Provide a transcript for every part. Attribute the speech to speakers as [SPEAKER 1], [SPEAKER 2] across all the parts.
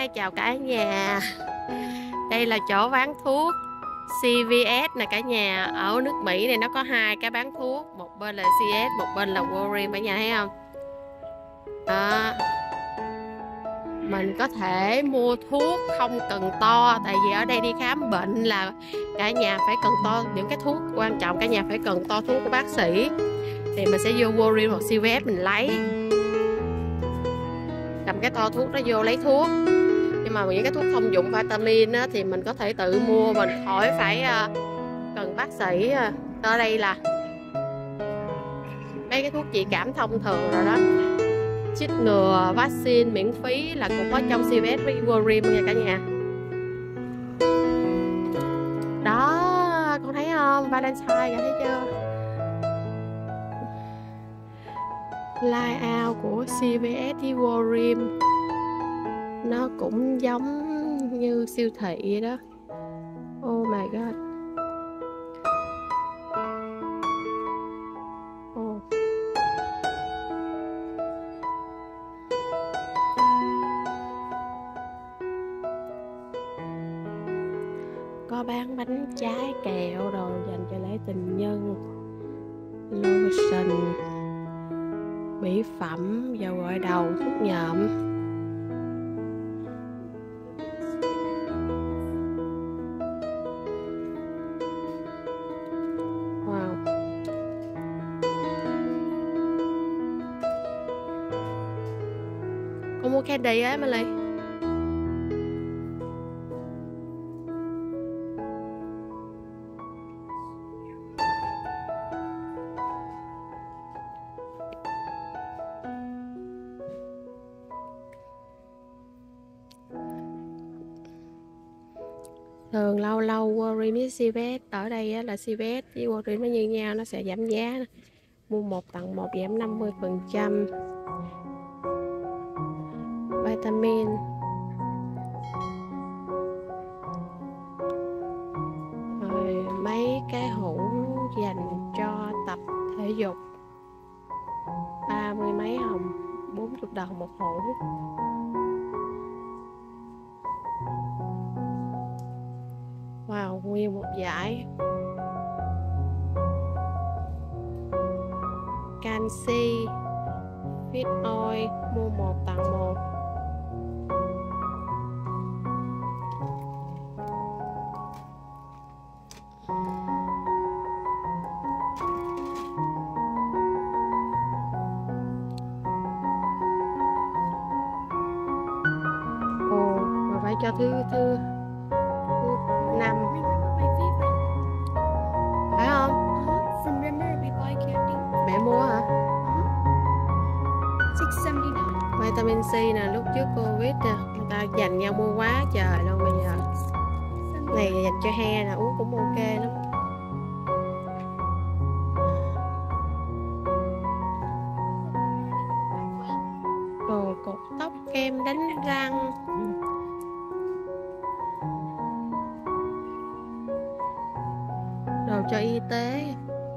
[SPEAKER 1] Hi, chào cả nhà. Đây là chỗ bán thuốc CVS nè cả nhà. Ở nước Mỹ này nó có hai cái bán thuốc, một bên là CVS, một bên là Walgreens cả nhà thấy không? Đó. Mình có thể mua thuốc không cần to, tại vì ở đây đi khám bệnh là cả nhà phải cần to, những cái thuốc quan trọng cả nhà phải cần to thuốc của bác sĩ. Thì mình sẽ vô Walgreens hoặc CVS mình lấy, cầm cái to thuốc đó vô lấy thuốc. Nhưng mà những cái thuốc thông dụng vitamin á, thì mình có thể tự mua, mình khỏi phải cần bác sĩ. Ở đây là mấy cái thuốc trị cảm thông thường rồi đó, chích ngừa vaccine miễn phí là cũng có trong CVS với Walgreens nha cả nhà. Đó, con thấy không? Valentine, thấy chưa? Layout của CVS với Walgreens nó cũng giống như siêu thị vậy đó. Oh my god. Oh. Có bán bánh trái kẹo đồ dành cho lễ tình nhân, lotion, mỹ phẩm, dầu gội đầu, thuốc nhuộm. Wow. Con mua candy á Emily. Thường lâu lâu Walgreens với CVS, ở đây là CVS với Walgreens nó như nhau, nó sẽ giảm giá. Mua 1 tặng 1 giảm 50%. Vitamin, rồi mấy cái hũ dành cho tập thể dục, 30 mấy hồng, 40 đồng một hũ. Wow, nguyên một dải. Canxi, Fit Oil, mua 1 tặng 1. Ồ, mà phải cho thứ 5. Phải không? Mẹ mua hả? Vitamin C nè, lúc trước Covid nè, người ta dành nhau mua quá trời luôn. Bây giờ này dành cho he nè, uống cũng ok lắm. Đồ cột tóc, kem đánh răng, đồ cho y tế.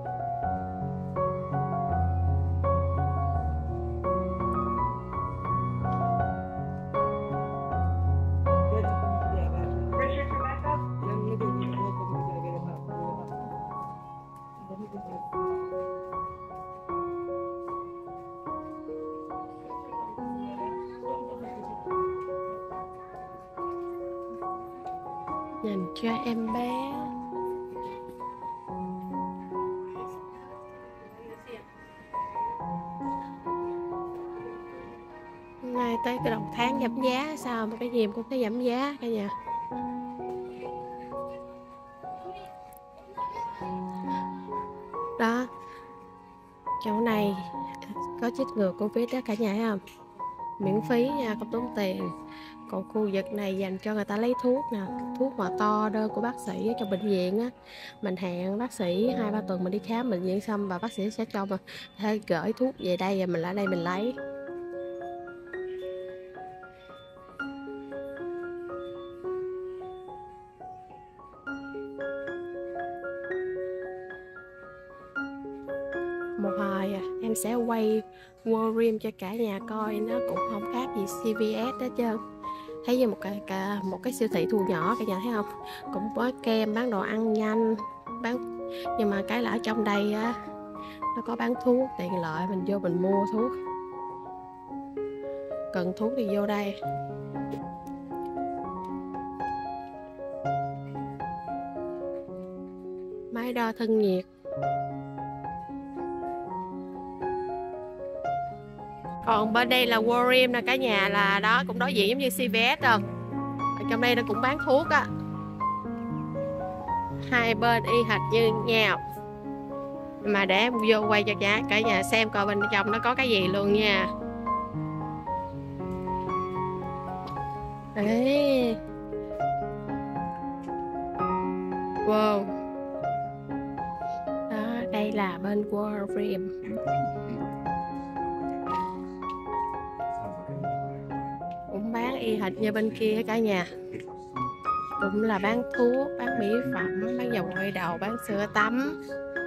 [SPEAKER 1] Dành cho em bé. Nay tới cái đầu tháng giảm giá, sao mà cái gì cũng thấy giảm giá cả nhà. Đó, chỗ này có chích ngừa Covid đó cả nhà thấy không? Miễn phí nha, không tốn tiền. Còn khu vực này dành cho người ta lấy thuốc nè, thuốc mà to đơn của bác sĩ cho bệnh viện á. Mình hẹn bác sĩ 2-3 tuần mình đi khám bệnh viện xong, và bác sĩ sẽ cho mình hay gửi thuốc về đây, và mình ở đây mình lấy. Một hồi em sẽ quay Walgreens cho cả nhà coi, nó cũng không khác gì CVS đó trơn. thấy như một cái siêu thị thu nhỏ cả nhà thấy không, cũng có kem, bán đồ ăn nhanh, nhưng mà cái là ở trong đây á nó có bán thuốc tiện lợi, mình vô mình mua thuốc, cần thuốc thì vô đây. Máy đo thân nhiệt. Còn bên đây là Walgreens nè cả nhà, là đó cũng đối diện giống như CVS rồi. Ở trong đây nó cũng bán thuốc á, hai bên y hệt như nhau. Mà để em vô quay cho cả nhà xem coi bên trong nó có cái gì luôn nha. Đấy. Wow. Đó, đây là bên Walgreens. Cũng bán y hệt như bên kia cả nhà. Cũng là bán thuốc, bán mỹ phẩm, bán dầu gội đầu, bán sữa tắm.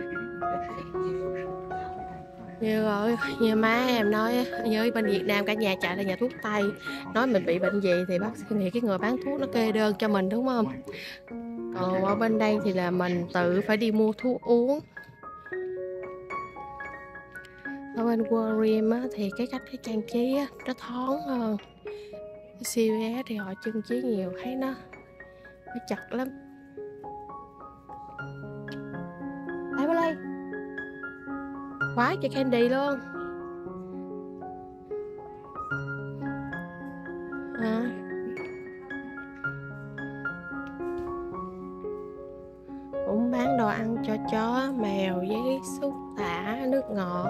[SPEAKER 1] Như má em nói với bên Việt Nam cả nhà chạy là nhà thuốc Tây, nói mình bị bệnh gì thì bác sĩ nghĩ cái người bán thuốc nó kê đơn cho mình, đúng không? Còn ở bên đây thì là mình tự phải đi mua thuốc uống. Ở bên Walgreens thì cái cách trang trí á, nó thoáng hơn. CVS thì họ trang trí nhiều, thấy nó chật lắm. Đây bên đây quá trời candy luôn. Cũng bán đồ ăn cho chó, mèo, giấy xúc, tả, nước ngọt.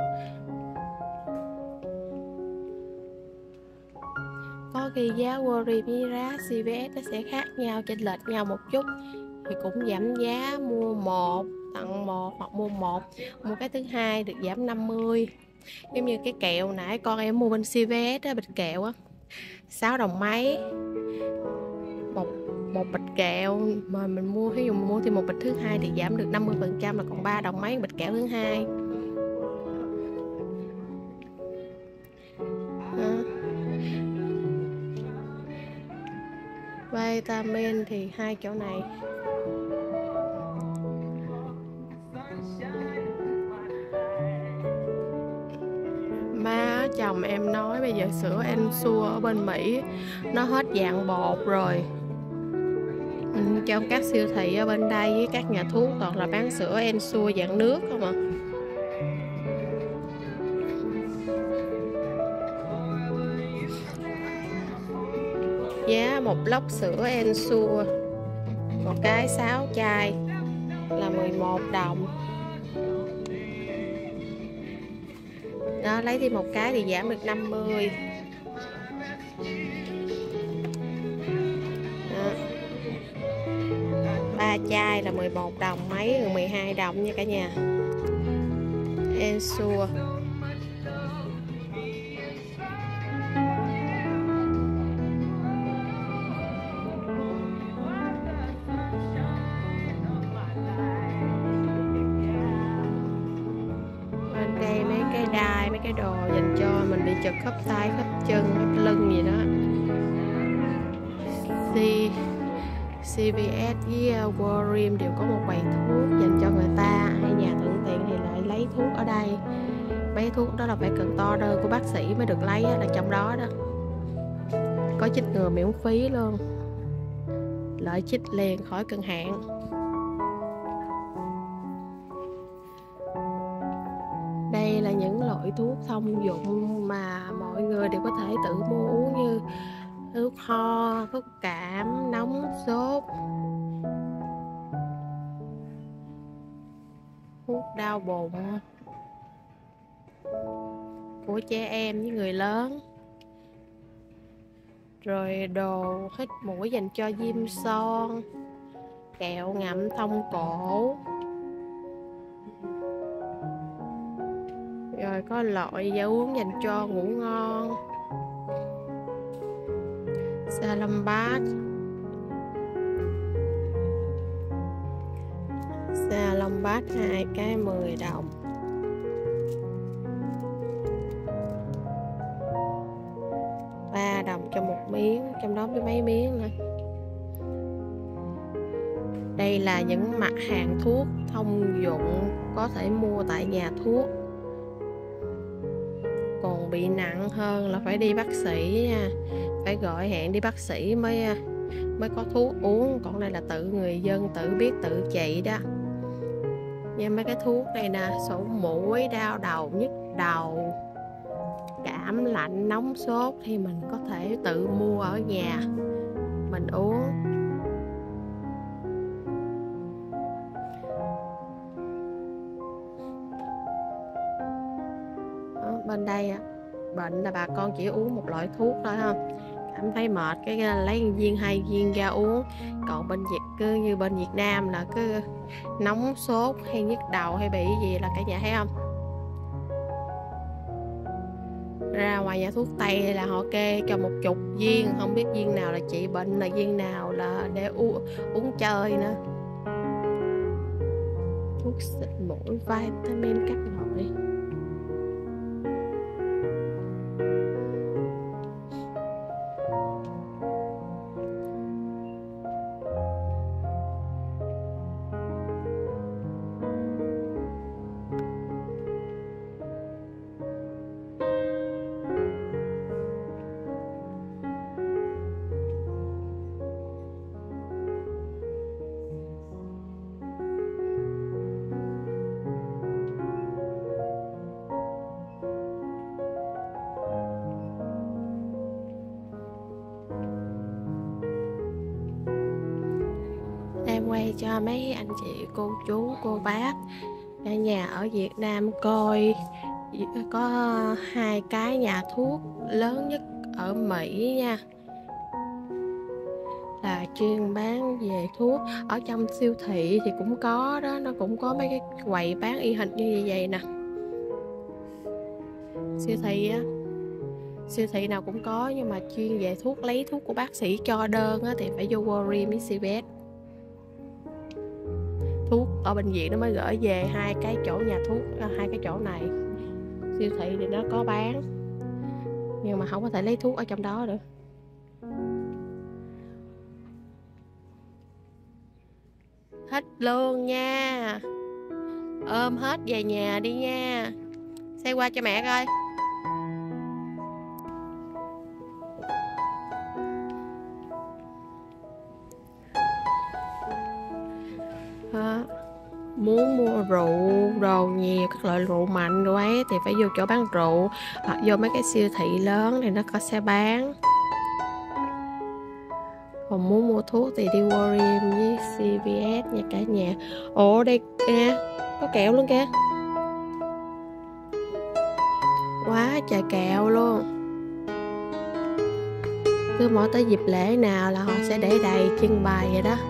[SPEAKER 1] Có khi giá Walgreens với giá CVS nó sẽ khác nhau, chênh lệch nhau một chút. Thì cũng giảm giá, mua một tặng một, hoặc mua cái thứ hai được giảm 50. Giống như cái kẹo nãy con em mua bên CVS á, bịch kẹo á 6 đồng mấy một bịch kẹo, mà mình mua ví dụ mình mua thêm một bịch thứ hai thì giảm được 50%, là còn 3 đồng mấy bịch kẹo thứ hai. Vitamin thì hai chỗ này. Má chồng em nói bây giờ sữa Ensure ở bên Mỹ nó hết dạng bột rồi. Trong các siêu thị ở bên đây với các nhà thuốc toàn là bán sữa Ensure dạng nước không à. Giá một lốc sữa Ensure, một cái 6 chai là 11 đồng. Đó, lấy thêm một cái thì giảm được 50. Đó. 3 chai là 11 đồng mấy, rồi 12 đồng nha cả nhà. Ensure. Mấy cái đồ dành cho mình bị chật khớp tay, khớp chân, khớp lưng gì đó. CVS với Walgreens đều có một quầy thuốc dành cho người ta. Ai nhà thuận tiện thì lại lấy thuốc ở đây. Mấy thuốc đó là phải cần to đơn của bác sĩ mới được lấy, là trong đó đó. Có chích ngừa miễn phí luôn, lợi chích liền khỏi cần hạn. Đây là những loại thuốc thông dụng mà mọi người đều có thể tự mua uống, như thuốc ho, thuốc cảm, nóng, sốt, thuốc đau bụng của trẻ em với người lớn, rồi đồ hít mũi dành cho viêm son, kẹo ngậm thông cổ. Rồi có loại da uống dành cho ngủ ngon, Salombat, Salombat 2 cái 10 đồng. 2 đồng cho một miếng, trong đó với mấy miếng nữa. Đây là những mặt hàng thuốc thông dụng có thể mua tại nhà thuốc. Còn bị nặng hơn là phải đi bác sĩ nha, phải gọi hẹn đi bác sĩ mới có thuốc uống. Còn đây là tự người dân tự biết tự trị đó. Như mấy cái thuốc này nè, sổ mũi, đau đầu, nhức đầu, cảm lạnh, nóng sốt thì mình có thể tự mua ở nhà mình uống. Bên đây bệnh là bà con chỉ uống một loại thuốc thôi không, cảm thấy mệt cái lấy viên 2 viên ra uống. Còn cứ như bên Việt Nam là cứ nóng sốt hay nhức đầu hay bị gì là cả nhà thấy không, ra ngoài nhà thuốc Tây là họ kê cho 10 viên, không biết viên nào là trị bệnh, là viên nào là để uống chơi nữa. Thuốc xịt mũi, vitamin các loại. Em quay cho mấy anh chị, cô chú, cô bác cả nhà ở Việt Nam coi. Có 2 cái nhà thuốc lớn nhất ở Mỹ nha, là chuyên bán về thuốc. Ở trong siêu thị thì cũng có đó, nó cũng có mấy cái quầy bán y hệt như vậy nè. Siêu thị nào cũng có, nhưng mà chuyên về thuốc, lấy thuốc của bác sĩ cho đơn thì phải vô Walgreens với CVS. Thuốc ở bệnh viện nó mới gửi về 2 cái chỗ nhà thuốc, 2 cái chỗ này. Siêu thị thì nó có bán, nhưng mà không có thể lấy thuốc ở trong đó được. Hết luôn nha, ôm hết về nhà đi nha. Xe qua cho mẹ coi. Muốn mua rượu đồ nhiều, các loại rượu mạnh đồ ấy thì phải vô chỗ bán rượu, hoặc vô mấy cái siêu thị lớn thì nó sẽ bán. Còn muốn mua thuốc thì đi Walgreens với CVS nha cả nhà. Ồ đây kìa, có kẹo luôn kìa, quá trời kẹo luôn. Cứ mỗi tới dịp lễ nào là họ sẽ để đầy trưng bày vậy đó.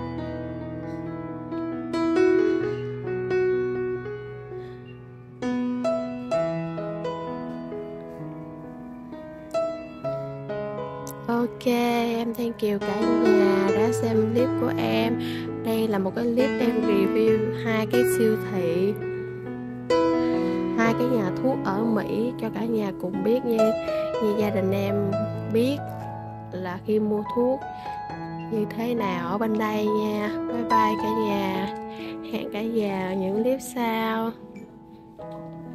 [SPEAKER 1] Ok, em thank you cả nhà đã xem clip của em. Đây là một cái clip em review 2 cái siêu thị, 2 cái nhà thuốc ở Mỹ cho cả nhà cùng biết, như gia đình em biết là khi mua thuốc như thế nào ở bên đây nha. Bye bye cả nhà, hẹn cả nhà những clip sau.